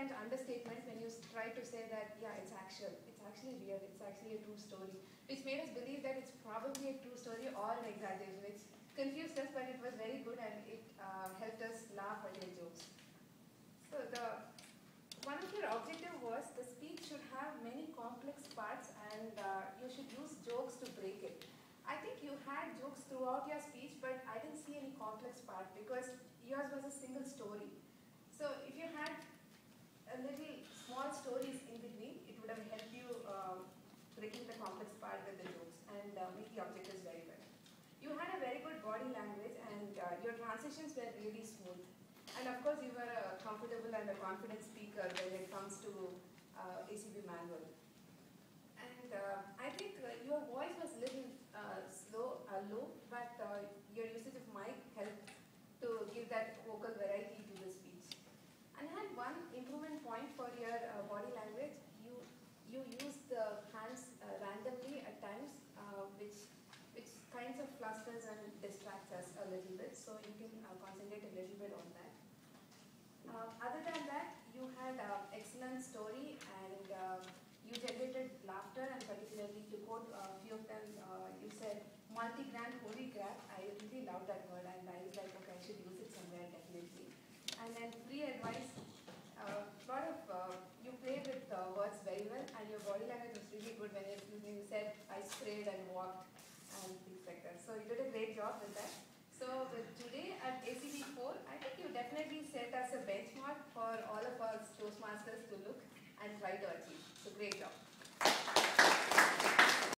sometimes understatements when you try to say that, yeah, it's actual, it's actually real, it's actually a true story, which made us believe that it's probably a true story or an exaggeration, which confused us, but it was very good and it helped us laugh at your jokes. So one of your objective was the speech should have many complex parts and you should use jokes to break it. I think you had jokes throughout your speech, but I didn't see any complex part because yours was a single story. So if you had a little small stories in between, it would have helped you breaking the complex part with the jokes and make the objectives very well. You had a very good body language and your transitions were really smooth. And of course, you were a comfortable and a confident speaker when it comes to ACB manual. And I think your voice was a little low, but your usage of mic helped to give that vocal variety to the speech. And I had one improvement point for your body language. You used the hands randomly at times, which kinds of flusters and distracts us a little bit. So you can concentrate a little bit on that. Other than that, you had excellent story and you generated laughter, and particularly to quote a few of them, you said multi-grand holy crap. I really loved that word and I was like, okay, I should use it somewhere definitely. And then free advice, you played with words very well and your body language was really good when you said I sprayed and walked and things like that. So you did a great job with that. So today at ACB 4, I think you definitely set us a benchmark for all of us Toastmasters to look and try to achieve. So great job.